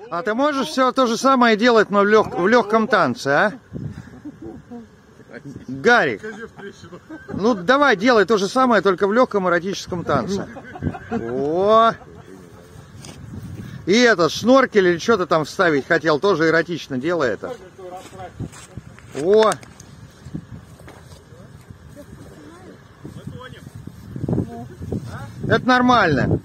А ты можешь все то же самое делать, но в легком танце, а? Гарик, ну давай делай то же самое, только в легком эротическом танце. О! И этот шноркель или что-то там вставить хотел, тоже эротично делай это. О! Это нормально.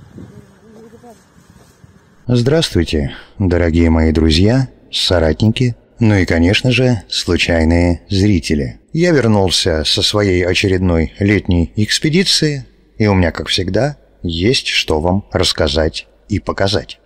Здравствуйте, дорогие мои друзья, соратники, ну и, конечно же, случайные зрители. Я вернулся со своей очередной летней экспедиции, и у меня, как всегда, есть что вам рассказать и показать.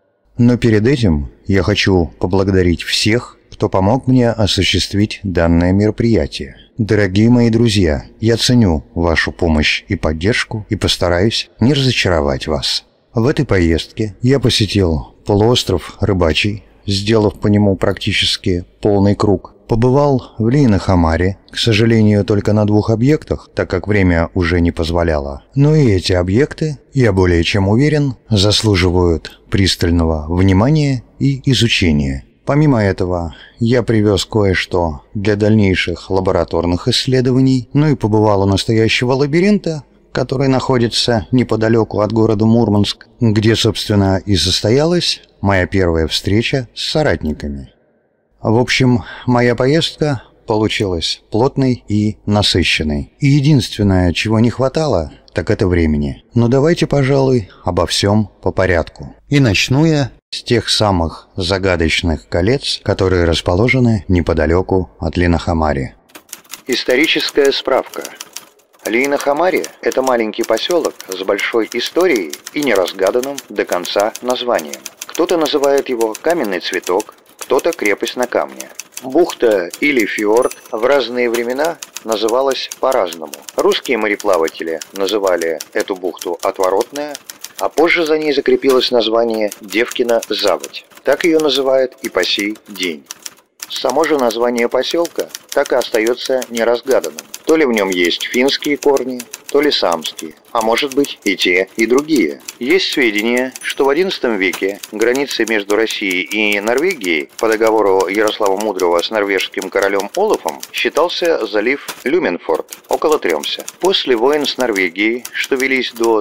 Но перед этим я хочу поблагодарить всех, кто помог мне осуществить данное мероприятие. Дорогие мои друзья, я ценю вашу помощь и поддержку и постараюсь не разочаровать вас. В этой поездке я посетил полуостров Рыбачий, сделав по нему практически полный круг. Побывал в Лиенахамаре, к сожалению, только на 2 объектах, так как время уже не позволяло. Но и эти объекты, я более чем уверен, заслуживают пристального внимания и изучения. Помимо этого, я привез кое-что для дальнейших лабораторных исследований, ну и побывал у настоящего лабиринта, который находится неподалеку от города Мурманск, где, собственно, и состоялась моя первая встреча с соратниками. В общем, моя поездка получилась плотной и насыщенной. И единственное, чего не хватало, так это времени. Но давайте, пожалуй, обо всем по порядку. И начну я с тех самых загадочных колец, которые расположены неподалеку от Лиенахамари. Историческая справка. Лиенахамари – это маленький поселок с большой историей и неразгаданным до конца названием. Кто-то называет его «каменный цветок», кто-то «крепость на камне». Бухта или фьорд в разные времена называлась по-разному. Русские мореплаватели называли эту бухту «Отворотная», а позже за ней закрепилось название «Девкина заводь». Так ее называют и по сей день. Само же название поселка так и остается неразгаданным. То ли в нем есть финские корни, то ли самские, а может быть и те, и другие. Есть сведения, что в XI веке границей между Россией и Норвегией по договору Ярослава Мудрого с норвежским королем Олафом считался залив Люменфорд около Тремсе. После войн с Норвегией, что велись до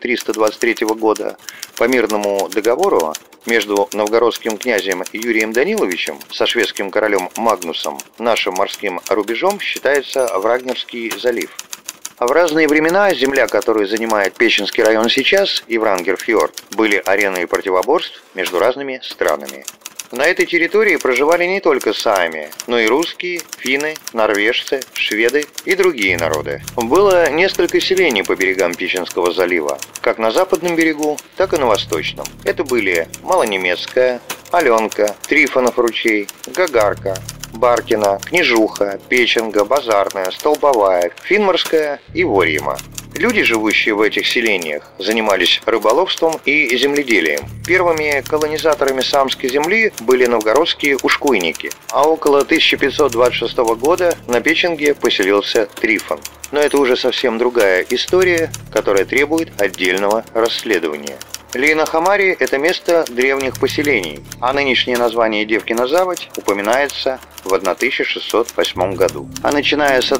1323 года, по мирному договору между новгородским князем Юрием Даниловичем со шведским королем Магнусом нашим морским рубежом считается Врагнерский залив. А в разные времена земля, которую занимает Печенский район сейчас, и Врангер-фьорд, были ареной противоборств между разными странами. На этой территории проживали не только саами, но и русские, финны, норвежцы, шведы и другие народы. Было несколько селений по берегам Печенского залива, как на западном берегу, так и на восточном. Это были Малонемецкая, Аленка, Трифонов ручей, Гагарка, Баркина, Княжуха, Печенга, Базарная, Столбовая, Финморская и Ворьема. Люди, живущие в этих селениях, занимались рыболовством и земледелием. Первыми колонизаторами самской земли были новгородские ушкуйники, а около 1526 года на Печенге поселился Трифон. Но это уже совсем другая история, которая требует отдельного расследования. Лиенахамари – это место древних поселений, а нынешнее название Девкина заводь упоминается в 1608 году. А начиная с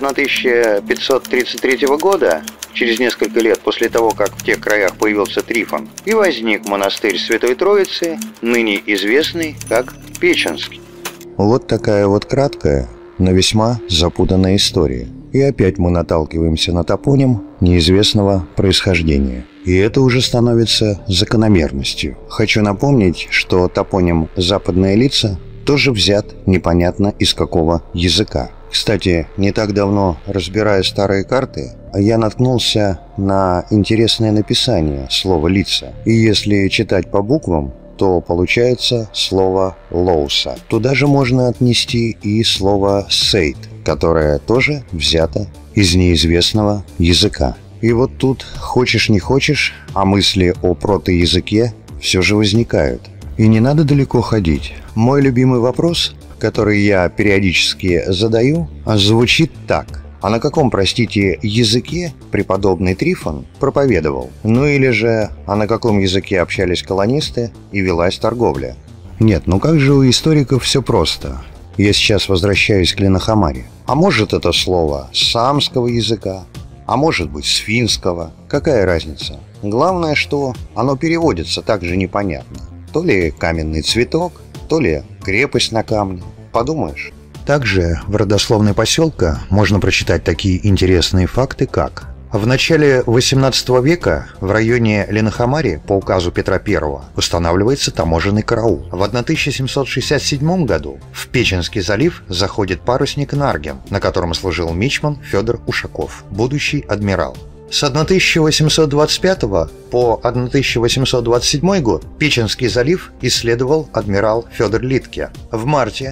1533 года, через несколько лет после того, как в тех краях появился Трифон, и возник монастырь Святой Троицы, ныне известный как Печенский. Вот такая вот краткая, но весьма запутанная история. И опять мы наталкиваемся на топоним неизвестного происхождения. И это уже становится закономерностью. Хочу напомнить, что топоним «Западные лица» тоже взят непонятно из какого языка. Кстати, не так давно, разбирая старые карты, я наткнулся на интересное написание слова «лица». И если читать по буквам, то получается слово «лоуса». Туда же можно отнести и слово «сейт», которое тоже взято из неизвестного языка. И вот тут, хочешь не хочешь, а мысли о протоязыке все же возникают. И не надо далеко ходить. Мой любимый вопрос, который я периодически задаю, звучит так. А на каком, простите, языке преподобный Трифон проповедовал? Ну или же, а на каком языке общались колонисты и велась торговля? Нет, ну как же у историков все просто. Я сейчас возвращаюсь к Линохамаре. А может это слово с саамского языка, а может быть с финского. Какая разница? Главное, что оно переводится так же непонятно. То ли каменный цветок, то ли крепость на камне. Подумаешь. Также в родословной поселка можно прочитать такие интересные факты, как: в начале XVIII века в районе Линохамари по указу Петра I устанавливается таможенный караул. В 1767 году в Печенский залив заходит парусник «Нарген», на котором служил мичман Федор Ушаков, будущий адмирал. С 1825 по 1827 год Печенский залив исследовал адмирал Федор Литке. В марте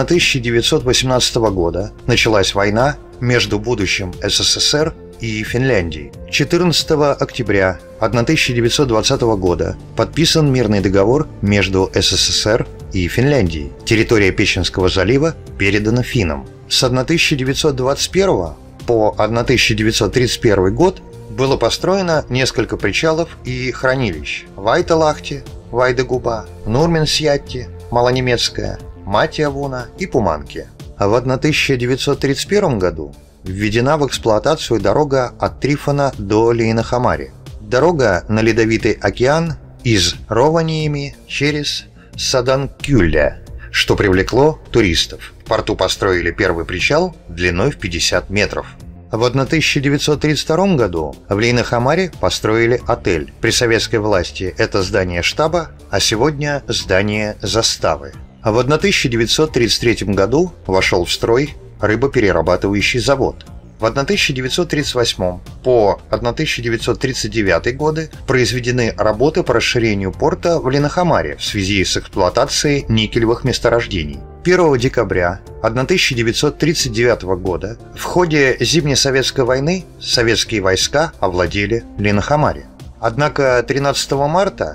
1918 года началась война между будущим СССР и Финляндией. 14 октября 1920 года подписан мирный договор между СССР и Финляндией. Территория Печенского залива передана финнам. С 1921 по 1931 год было построено несколько причалов и хранилищ: Вайталахти, Вайдагуба, Нурменсьятти, Малонемецкая, Матиавуна и Пуманки. А в 1931 году введена в эксплуатацию дорога от Трифона до Линохамари. Дорога на Ледовитый океан из Рованиеми через Саданкюлья, что привлекло туристов. В порту построили первый причал длиной в 50 метров. В 1932 году в Линохамаре построили отель. При советской власти это здание штаба, а сегодня здание заставы. А в 1933 году вошел в строй рыбоперерабатывающий завод. В 1938 по 1939 годы произведены работы по расширению порта в Линохамаре в связи с эксплуатацией никелевых месторождений. 1 декабря 1939 года в ходе Зимнесоветской войны советские войска овладели Линохамаре. Однако 13 марта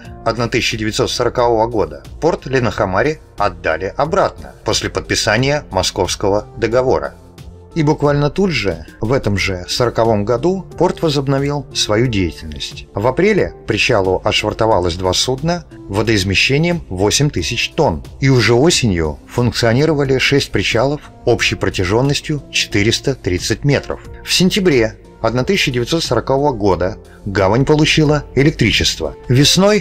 1940 года порт Линохамаре отдали обратно после подписания Московского договора. И буквально тут же, в этом же 1940 году, порт возобновил свою деятельность. В апреле к причалу отшвартовалось 2 судна водоизмещением 8000 тонн. И уже осенью функционировали 6 причалов общей протяженностью 430 метров. В сентябре 1940 года гавань получила электричество. Весной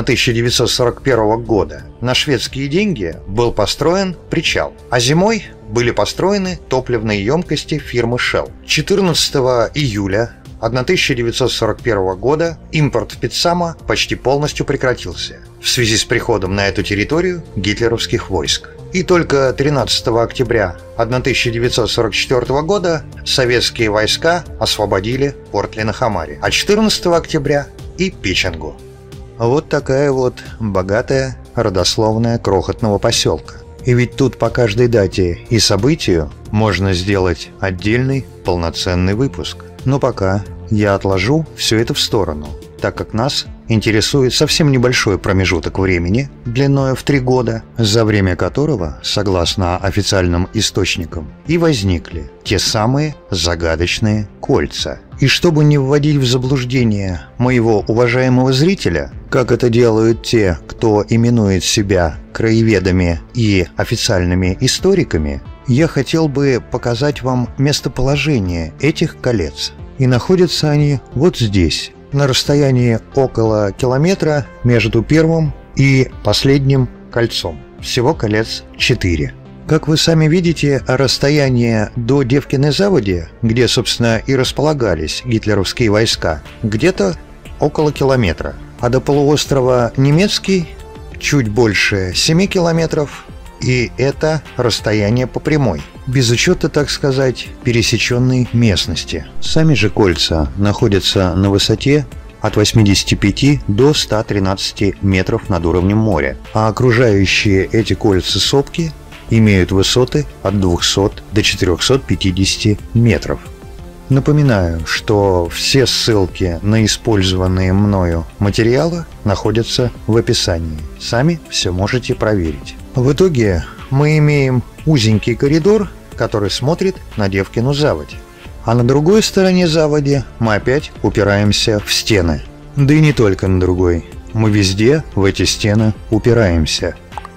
1941 года на шведские деньги был построен причал, а зимой были построены топливные емкости фирмы Shell. 14 июля 1941 года импорт Пицама почти полностью прекратился в связи с приходом на эту территорию гитлеровских войск. И только 13 октября 1944 года советские войска освободили порт Линохамаре, а 14 октября и Печенгу. Вот такая вот богатая родословная крохотного поселка. И ведь тут по каждой дате и событию можно сделать отдельный полноценный выпуск. Но пока я отложу все это в сторону, так как нас интересует совсем небольшой промежуток времени, длиною в 3 года, за время которого, согласно официальным источникам, и возникли те самые загадочные кольца. И чтобы не вводить в заблуждение моего уважаемого зрителя, как это делают те, кто именует себя краеведами и официальными историками, я хотел бы показать вам местоположение этих колец. И находятся они вот здесь, на расстоянии около километра между первым и последним кольцом. Всего колец 4. Как вы сами видите, расстояние до Девкиной заводи, где, собственно, и располагались гитлеровские войска, где-то около километра. А до полуострова Немецкий чуть больше 7 километров, и это расстояние по прямой, без учета, так сказать, пересеченной местности. Сами же кольца находятся на высоте от 85 до 113 метров над уровнем моря, а окружающие эти кольца сопки имеют высоты от 200 до 450 метров. Напоминаю, что все ссылки на использованные мною материалы находятся в описании. Сами все можете проверить. В итоге мы имеем узенький коридор, который смотрит на Девкину заводь. А на другой стороне заводи мы опять упираемся в стены. Да и не только на другой. Мы везде в эти стены упираемся.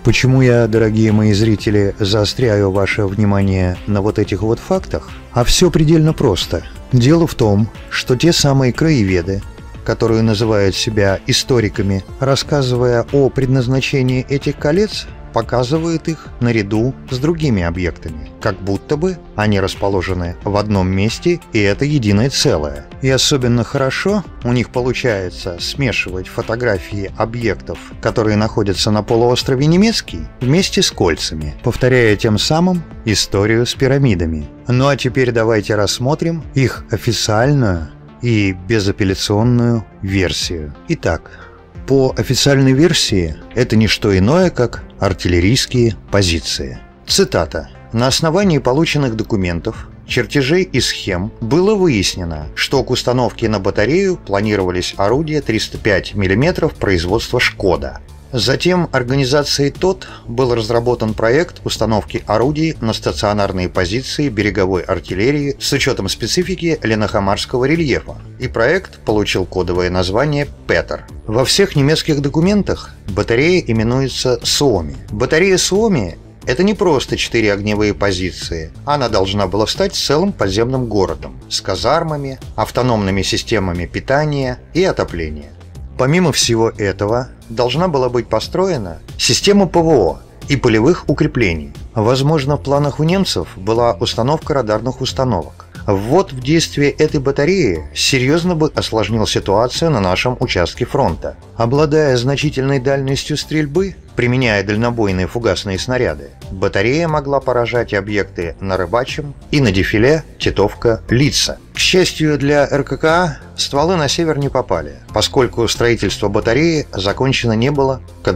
Почему я, дорогие мои зрители, заостряю ваше внимание на вот этих вот фактах? А все предельно просто. Дело в том, что те самые краеведы, которые называют себя историками, рассказывая о предназначении этих колец, показывают их наряду с другими объектами, как будто бы они расположены в одном месте, и это единое целое. И особенно хорошо у них получается смешивать фотографии объектов, которые находятся на полуострове Немецкий, вместе с кольцами, повторяя тем самым историю с пирамидами. Ну а теперь давайте рассмотрим их официальную и безапелляционную версию. Итак, по официальной версии это не что иное, как артиллерийские позиции. Цитата. «На основании полученных документов, чертежей и схем было выяснено, что к установке на батарею планировались орудия 305 мм производства «Шкода». Затем организацией ТОТ был разработан проект установки орудий на стационарные позиции береговой артиллерии с учетом специфики ленохамарского рельефа, и проект получил кодовое название «Петер». Во всех немецких документах батарея именуется «Суоми». Батарея «Суоми» — это не просто 4 огневые позиции, она должна была стать целым подземным городом с казармами, автономными системами питания и отопления. Помимо всего этого, должна была быть построена система ПВО и полевых укреплений. Возможно, в планах у немцев была установка радарных установок. Ввод в действие этой батареи серьезно бы осложнил ситуацию на нашем участке фронта. Обладая значительной дальностью стрельбы, применяя дальнобойные фугасные снаряды, батарея могла поражать объекты на Рыбачьем и на дефиле Титовка-Лица. К счастью для РККА, стволы на север не попали, поскольку строительство батареи закончено не было к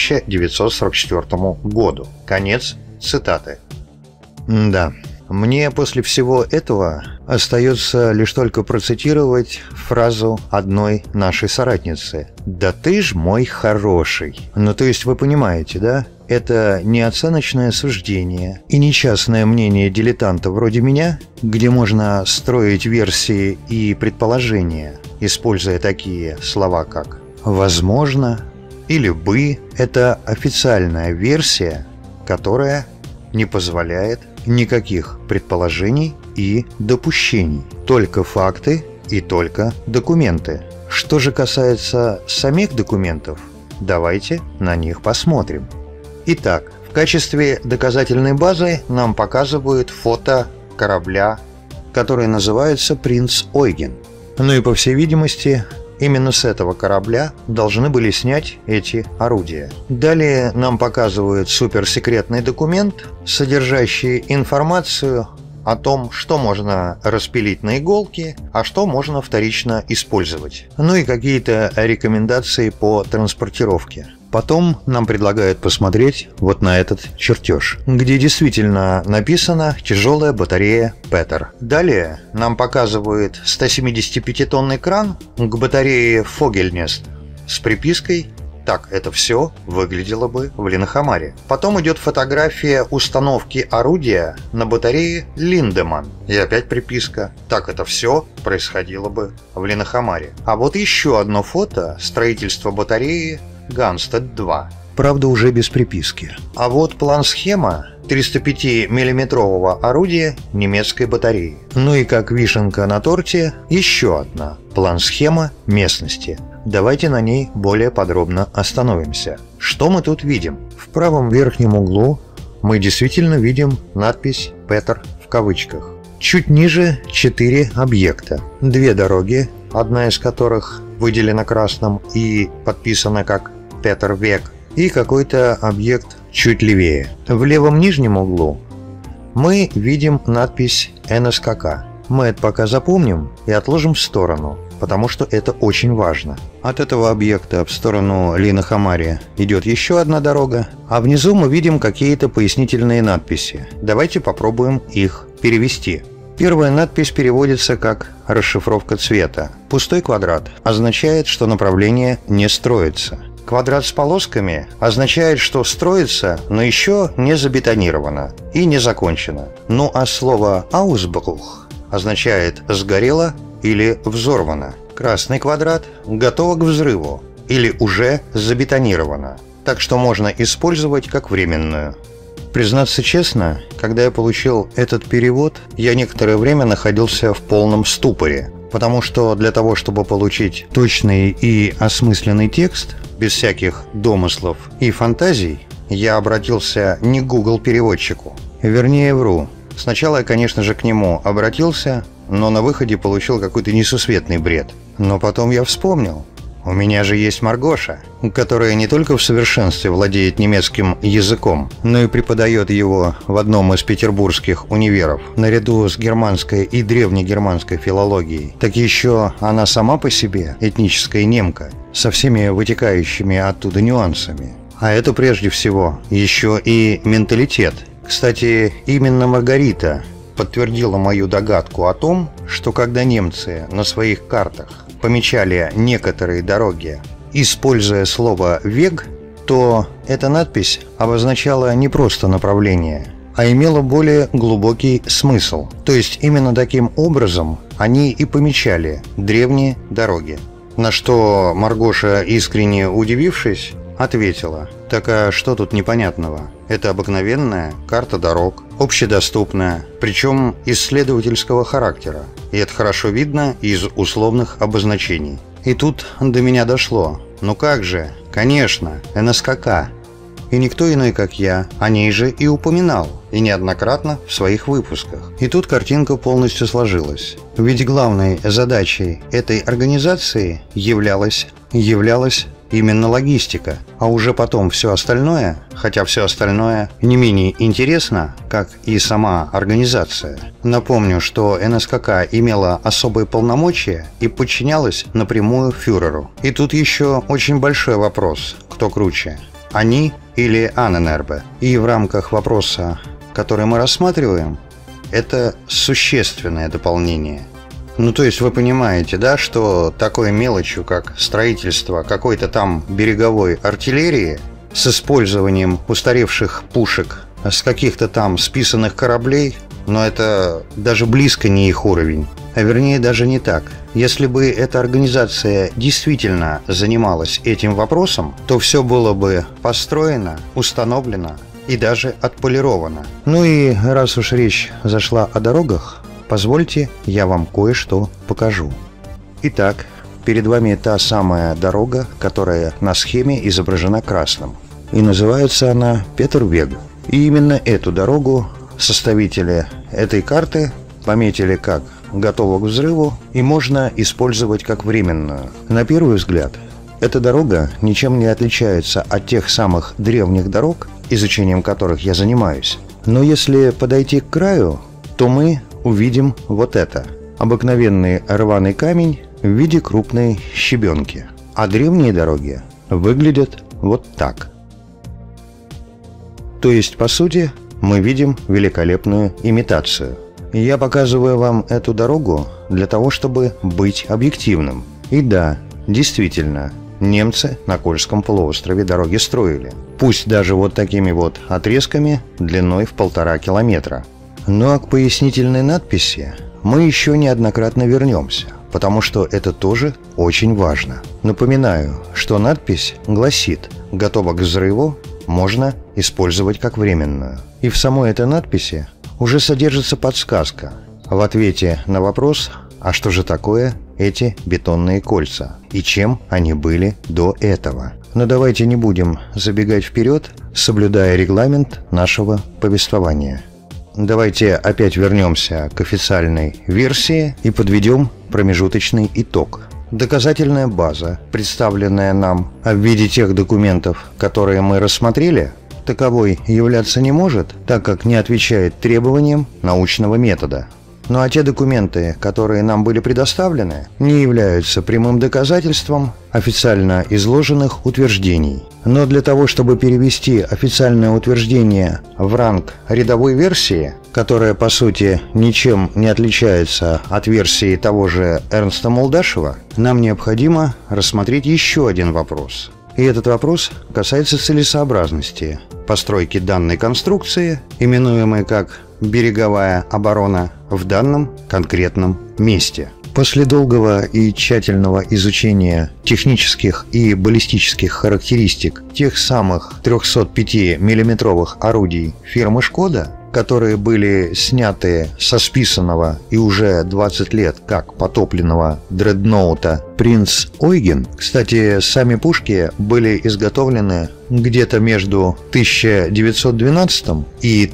1944 году. Конец цитаты. Да. Мне после всего этого остается лишь только процитировать фразу одной нашей соратницы. «Да ты ж мой хороший». Ну, то есть вы понимаете, да? Это не оценочное суждение и не частное мнение дилетанта вроде меня, где можно строить версии и предположения, используя такие слова, как «возможно» или «бы». Это официальная версия, которая не позволяет никаких предположений и допущений, только факты и только документы. Что же касается самих документов, давайте на них посмотрим. Итак, в качестве доказательной базы нам показывают фото корабля, который называется «Принц Ойген». Ну и по всей видимости, именно с этого корабля должны были снять эти орудия. Далее нам показывают суперсекретный документ, содержащий информацию о том, что можно распилить на иголки, а что можно вторично использовать. Ну и какие-то рекомендации по транспортировке. Потом нам предлагают посмотреть вот на этот чертеж, где действительно написано «тяжелая батарея Петер». Далее нам показывают 175-тонный кран к батарее Фогельнест с припиской «Так это все выглядело бы в Ленохамаре». Потом идет фотография установки орудия на батарее Линдеман. И опять приписка «Так это все происходило бы в Ленохамаре». А вот еще одно фото строительства батареи Ганстед-2. Правда, уже без приписки. А вот план-схема 305 миллиметрового орудия немецкой батареи. Ну и как вишенка на торте, еще одна план-схема местности. Давайте на ней более подробно остановимся. Что мы тут видим? В правом верхнем углу мы действительно видим надпись «Петер» в кавычках. Чуть ниже 4 объекта. 2 дороги, одна из которых выделена красным и подписана как «Петер Век», и какой-то объект чуть левее. В левом нижнем углу мы видим надпись «НСКК». Мы это пока запомним и отложим в сторону, потому что это очень важно. От этого объекта в сторону Ленохамаре идет еще одна дорога, а внизу мы видим какие-то пояснительные надписи. Давайте попробуем их перевести. Первая надпись переводится как «расшифровка цвета». Пустой квадрат означает, что направление не строится. Квадрат с полосками означает, что строится, но еще не забетонировано и не закончено. Ну а слово «ausbruch» означает «сгорело» или «взорвано». Красный квадрат готово к взрыву или уже забетонировано. так что можно использовать как временную. Признаться честно, когда я получил этот перевод, я некоторое время находился в полном ступоре, потому что для того, чтобы получить точный и осмысленный текст, без всяких домыслов и фантазий, я обратился не к Google-переводчику. Вернее, вру. Сначала я, конечно же, к нему обратился, но на выходе получил какой-то несусветный бред. Но потом я вспомнил. У меня же есть Маргоша, которая не только в совершенстве владеет немецким языком, но и преподает его в одном из петербургских универов, наряду с германской и древнегерманской филологией. Так еще она сама по себе этническая немка, со всеми вытекающими оттуда нюансами. А это прежде всего еще и менталитет. Кстати, именно Маргарита подтвердила мою догадку о том, что когда немцы на своих картах помечали некоторые дороги, используя слово «вег», то эта надпись обозначала не просто направление, а имела более глубокий смысл. То есть именно таким образом они и помечали древние дороги. На что Маргоша, искренне удивившись, ответила: «Так а что тут непонятного? Это обыкновенная карта дорог, общедоступная, причем исследовательского характера. И это хорошо видно из условных обозначений». И тут до меня дошло. Ну как же, конечно, НСКК. И никто иной, как я, о ней же и упоминал, и неоднократно в своих выпусках. И тут картинка полностью сложилась. Ведь главной задачей этой организации являлась именно логистика, а уже потом все остальное, хотя все остальное не менее интересно, как и сама организация. Напомню, что НСКК имела особые полномочия и подчинялась напрямую фюреру. И тут еще очень большой вопрос, кто круче, они или Анненербе. И в рамках вопроса, который мы рассматриваем, это существенное дополнение. Ну, то есть вы понимаете, да, что такой мелочью, как строительство какой-то там береговой артиллерии с использованием устаревших пушек, с каких-то там списанных кораблей, но это даже близко не их уровень. А вернее, даже не так. Если бы эта организация действительно занималась этим вопросом, то все было бы построено, установлено и даже отполировано. Ну и раз уж речь зашла о дорогах, позвольте, я вам кое-что покажу. Итак, перед вами та самая дорога, которая на схеме изображена красным. И называется она Петервег. И именно эту дорогу составители этой карты пометили как «готова к взрыву» и можно использовать как временную. На первый взгляд, эта дорога ничем не отличается от тех самых древних дорог, изучением которых я занимаюсь. Но если подойти к краю, то мы увидим вот это. Обыкновенный рваный камень в виде крупной щебенки. А древние дороги выглядят вот так. То есть, по сути, мы видим великолепную имитацию. Я показываю вам эту дорогу для того, чтобы быть объективным. И да, действительно, немцы на Кольском полуострове дороги строили. Пусть даже вот такими вот отрезками длиной в 1,5 километра. Ну а к пояснительной надписи мы еще неоднократно вернемся, потому что это тоже очень важно. Напоминаю, что надпись гласит «готово к взрыву», можно использовать как временную. И в самой этой надписи уже содержится подсказка в ответе на вопрос, а что же такое эти бетонные кольца и чем они были до этого. Но давайте не будем забегать вперед, соблюдая регламент нашего повествования. Давайте опять вернемся к официальной версии и подведем промежуточный итог. Доказательная база, представленная нам в виде тех документов, которые мы рассмотрели, таковой являться не может, так как не отвечает требованиям научного метода. Ну а те документы, которые нам были предоставлены, не являются прямым доказательством официально изложенных утверждений. Но для того, чтобы перевести официальное утверждение в ранг рядовой версии, которая по сути ничем не отличается от версии того же Эрнста Молдашева, нам необходимо рассмотреть еще один вопрос. И этот вопрос касается целесообразности постройки данной конструкции, именуемой как береговая оборона, в данном конкретном месте. После долгого и тщательного изучения технических и баллистических характеристик тех самых 305 миллиметровых орудий фирмы «Шкода», которые были сняты со списанного и уже 20 лет как потопленного дредноута «Принц Ойген». Кстати, сами пушки были изготовлены где-то между 1912 и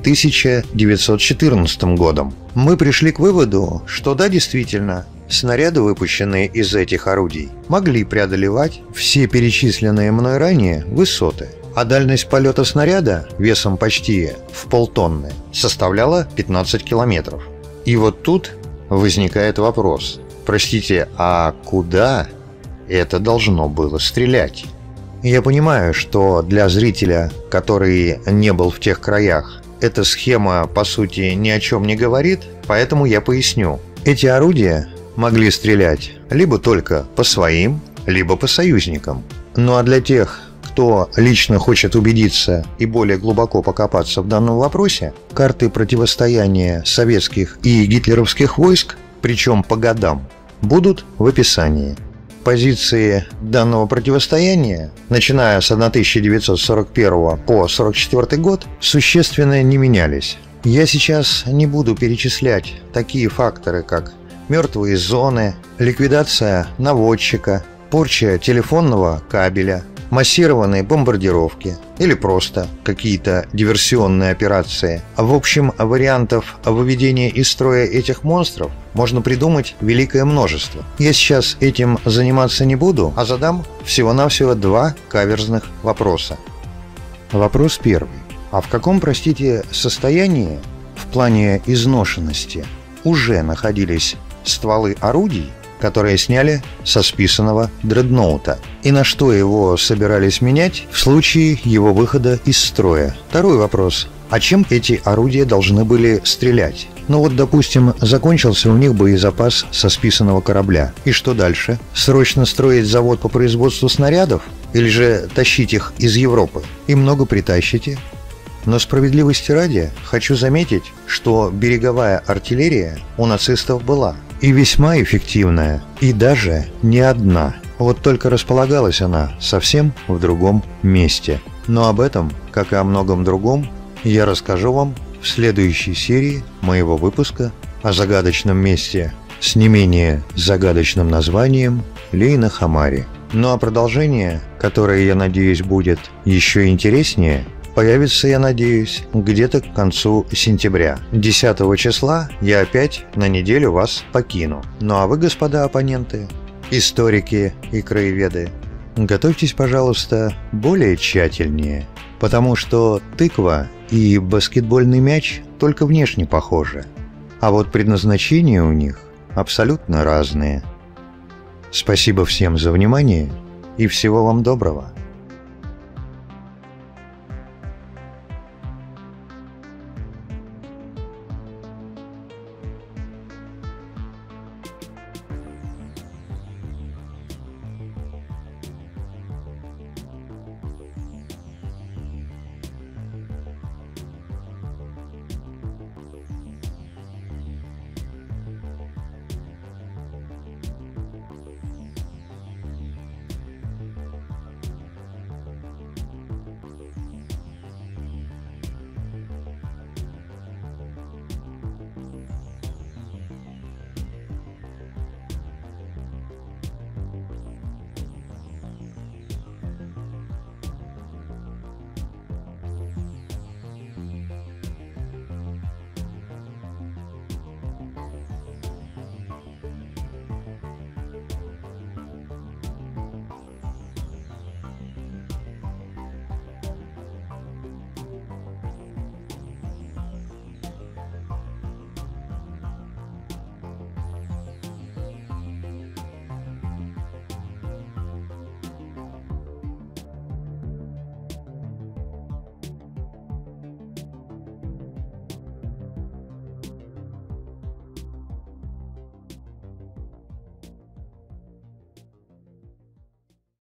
1914 годом. Мы пришли к выводу, что да, действительно, снаряды, выпущенные из этих орудий, могли преодолевать все перечисленные мной ранее высоты. А дальность полета снаряда весом почти в полтонны составляла 15 километров. И вот тут возникает вопрос. Простите, а куда это должно было стрелять? Я понимаю, что для зрителя, который не был в тех краях, эта схема, по сути, ни о чем не говорит, поэтому я поясню. Эти орудия могли стрелять либо только по своим, либо по союзникам. Ну а для тех, кто лично хочет убедиться и более глубоко покопаться в данном вопросе, карты противостояния советских и гитлеровских войск, причем по годам, будут в описании. Позиции данного противостояния, начиная с 1941 по 1944 год, существенно не менялись. Я сейчас не буду перечислять такие факторы, как мертвые зоны, ликвидация наводчика, порча телефонного кабеля, массированные бомбардировки или просто какие-то диверсионные операции. В общем, вариантов выведения из строя этих монстров можно придумать великое множество. Я сейчас этим заниматься не буду, а задам всего-навсего два каверзных вопроса. Вопрос первый. А в каком, простите, состоянии в плане изношенности уже находились стволы орудий, которые сняли со списанного дредноута, и на что его собирались менять в случае его выхода из строя? Второй вопрос. А чем эти орудия должны были стрелять? Ну вот, допустим, закончился у них боезапас со списанного корабля. И что дальше? Срочно строить завод по производству снарядов? Или же тащить их из Европы? И много притащите? Но справедливости ради хочу заметить, что береговая артиллерия у нацистов была. И весьма эффективная, и даже не одна. Вот только располагалась она совсем в другом месте. Но об этом, как и о многом другом, я расскажу вам в следующей серии моего выпуска о загадочном месте с не менее загадочным названием Лейна-Хамари. Ну а продолжение, которое, я надеюсь, будет еще интереснее, появится, я надеюсь, где-то к концу сентября. 10 числа я опять на неделю вас покину. Ну а вы, господа оппоненты, историки и краеведы, готовьтесь, пожалуйста, более тщательнее, потому что тыква и баскетбольный мяч только внешне похожи, а вот предназначения у них абсолютно разные. Спасибо всем за внимание и всего вам доброго.